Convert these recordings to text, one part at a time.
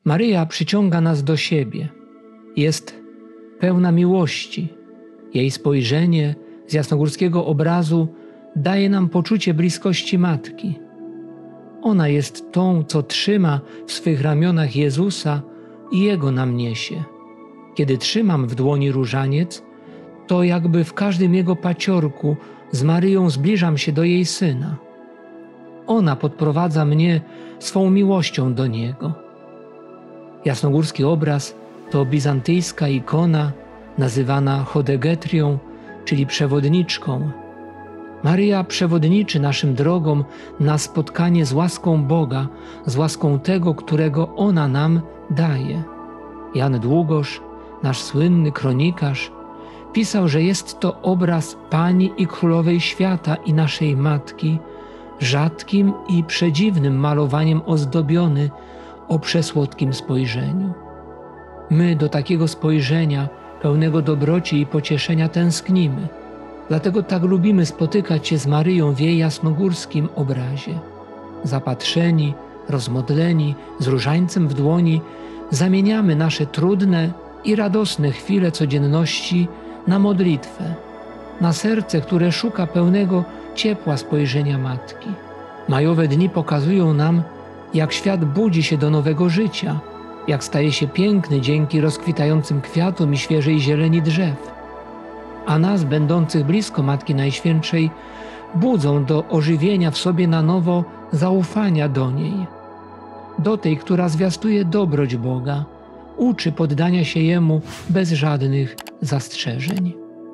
Maryja przyciąga nas do siebie. Jest pełna miłości. Jej spojrzenie z jasnogórskiego obrazu daje nam poczucie bliskości Matki. Ona jest tą, co trzyma w swych ramionach Jezusa i Jego nam niesie. Kiedy trzymam w dłoni różaniec, to jakby w każdym Jego paciorku z Maryją zbliżam się do jej Syna. Ona podprowadza mnie swą miłością do Niego. Jasnogórski obraz to bizantyjska ikona nazywana chodegetrią, czyli przewodniczką. Maryja przewodniczy naszym drogom na spotkanie z łaską Boga, z łaską tego, którego ona nam daje. Jan Długosz, nasz słynny kronikarz, pisał, że jest to obraz Pani i Królowej Świata i naszej Matki, rzadkim i przedziwnym malowaniem ozdobiony o przesłodkim spojrzeniu. My do takiego spojrzenia, pełnego dobroci i pocieszenia tęsknimy. Dlatego tak lubimy spotykać się z Maryją w jej jasnogórskim obrazie. Zapatrzeni, rozmodleni, z różańcem w dłoni, zamieniamy nasze trudne i radosne chwile codzienności na modlitwę, na serce, które szuka pełnego ciepła spojrzenia Matki. Majowe dni pokazują nam, jak świat budzi się do nowego życia, jak staje się piękny dzięki rozkwitającym kwiatom i świeżej zieleni drzew. A nas, będących blisko Matki Najświętszej, budzą do ożywienia w sobie na nowo zaufania do niej, do tej, która zwiastuje dobroć Boga, uczy poddania się Jemu bez żadnych zastrzeżeń.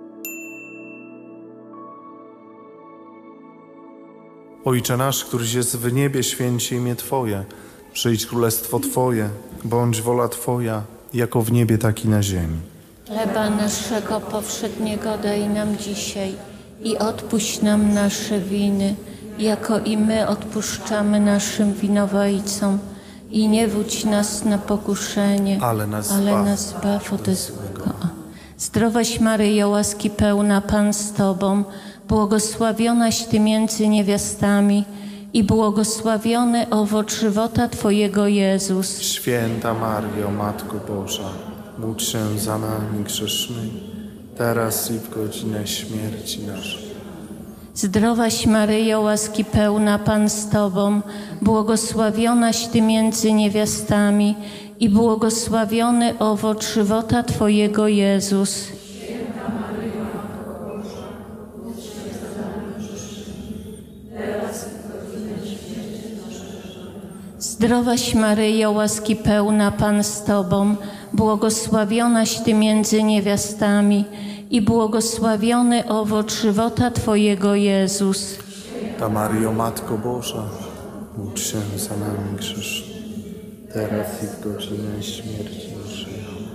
Ojcze nasz, któryś jest w niebie, święć się imię Twoje. Przyjdź królestwo Twoje, bądź wola Twoja, jako w niebie, tak i na ziemi. Chleba naszego powszedniego daj nam dzisiaj i odpuść nam nasze winy, jako i my odpuszczamy naszym winowajcom. I nie wódź nas na pokuszenie, ale nas zbaw ode złego. Zdrowaś Maryjo, łaski pełna, Pan z Tobą, błogosławionaś Ty między niewiastami i błogosławiony owoc żywota Twojego, Jezus. Święta Maryjo, Matko Boża, módl się za nami grzesznymi, teraz i w godzinę śmierci naszej. Zdrowaś Maryjo, łaski pełna, Pan z Tobą, błogosławionaś Ty między niewiastami i błogosławiony owoc żywota Twojego, Jezus. Święta Maryjo, Matko Boża, módl się za nami grzesznymi, teraz i w godzinę śmierci naszej. Zdrowaś Maryjo, łaski pełna, Pan z Tobą, błogosławionaś Ty między niewiastami i błogosławiony owoc żywota Twojego, Jezus. Święta Maryjo, Matko Boża, módl się za nami grzesznymi, teraz i w godzinę śmierci naszej.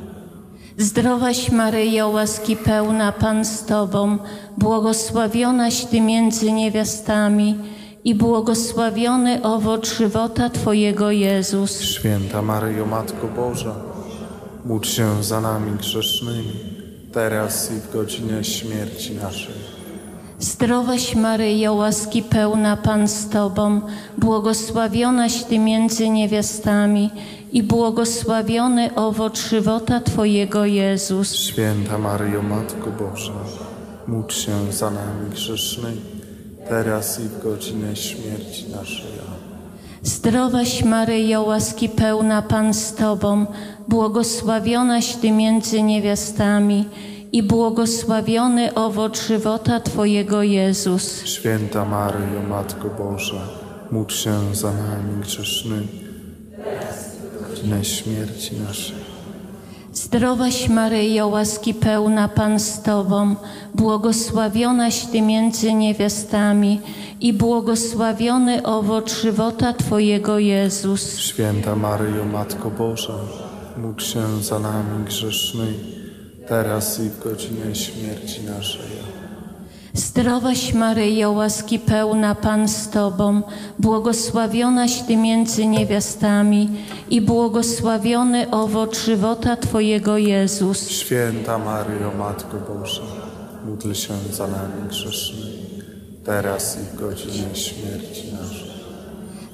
Zdrowaś Maryjo, łaski pełna, Pan z Tobą, błogosławionaś Ty między niewiastami i błogosławiony owoc żywota Twojego, Jezus. Święta Maryjo, Matko Boża, módl się za nami grzesznymi, teraz i w godzinę śmierci naszej. Zdrowaś Maryjo, łaski pełna, Pan z Tobą, błogosławionaś Ty między niewiastami i błogosławiony owoc żywota Twojego, Jezus. Święta Maryjo, Matko Boża, módl się za nami grzesznymi, teraz i w godzinę śmierci naszej. Zdrowaś Maryjo, łaski pełna, Pan z Tobą, błogosławionaś Ty między niewiastami i błogosławiony owoc żywota Twojego, Jezus. Święta Maryjo, Matko Boża, módl się za nami grzesznymi, teraz i w godzinę śmierci naszej. Zdrowaś Maryjo, łaski pełna, Pan z Tobą, błogosławionaś Ty między niewiastami i błogosławiony owoc żywota Twojego, Jezus. Święta Maryjo, Matko Boża, módl się za nami grzesznymi, teraz i w godzinę śmierci naszej. Zdrowaś Maryjo, łaski pełna, Pan z Tobą, błogosławionaś Ty między niewiastami i błogosławiony owoc żywota Twojego, Jezus. Święta Maryjo, Matko Boża, módl się za nami grzesznymi, teraz i w godzinę śmierci naszej.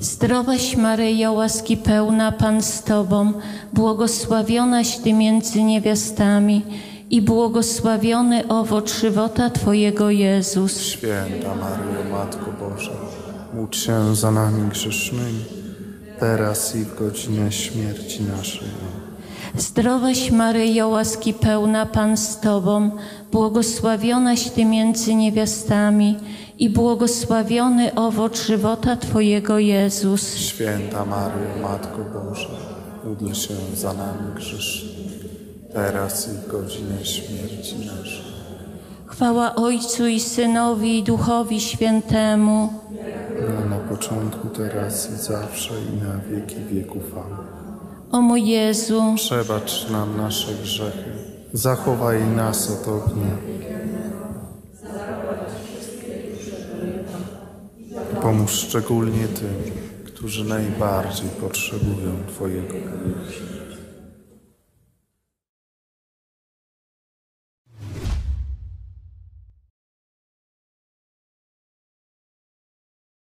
Zdrowaś Maryjo, łaski pełna, Pan z Tobą, błogosławionaś Ty między niewiastami i błogosławiony owoc żywota Twojego, Jezus. Święta Maryjo, Matko Boża, módl się za nami grzesznymi, teraz i w godzinę śmierci naszej. Zdrowaś Maryjo, łaski pełna, Pan z Tobą, błogosławionaś Ty między niewiastami i błogosławiony owoc żywota Twojego, Jezus. Święta Maryjo, Matko Boża, módl się za nami grzesznymi, teraz i w godzinę śmierci naszej. Chwała Ojcu i Synowi i Duchowi Świętemu. Na początku, teraz i zawsze i na wieki wieków. Amen. O mój Jezu, Przebacz nam nasze grzechy, zachowaj nas od ognia. Pomóż szczególnie tym, którzy najbardziej potrzebują Twojego miłosierdzia.